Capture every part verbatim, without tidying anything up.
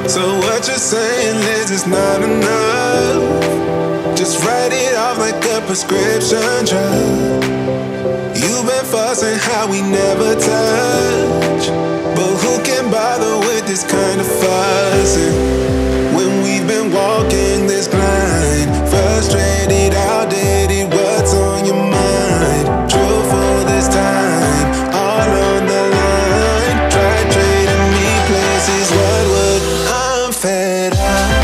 So what you're saying is it's not enough. Just write it off like a prescription drug. You've been fussing how we never touch, but who can bother with this kind of fussing when we've been walking this blind? Frustrated, outdated, what's on your mind? True for this time, all on the line. Try trading me places, what would I'm fed up.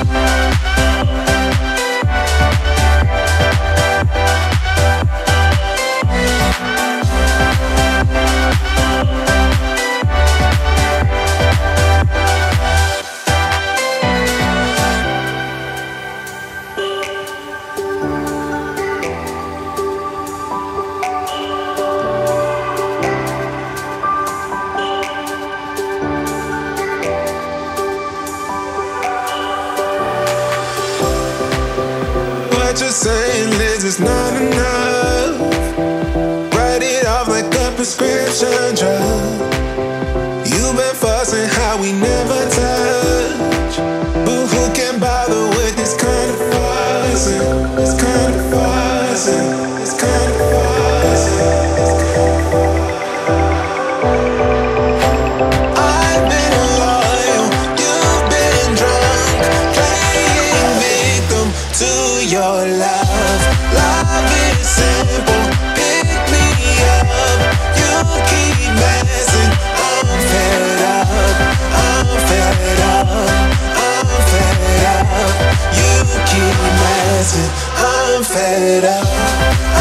What you're saying is it's not enough. Write it off like a prescription drug. You've been fussing how we never touch, but who can bother with this kind of fussing? This kind of fussing. This kind of fussing. I've been loyal, you've been drunk, playing victim to your love. Love is simple, pick me up. You keep messing, I'm fed up. I'm fed up, I'm fed up. You keep messing, I'm fed up.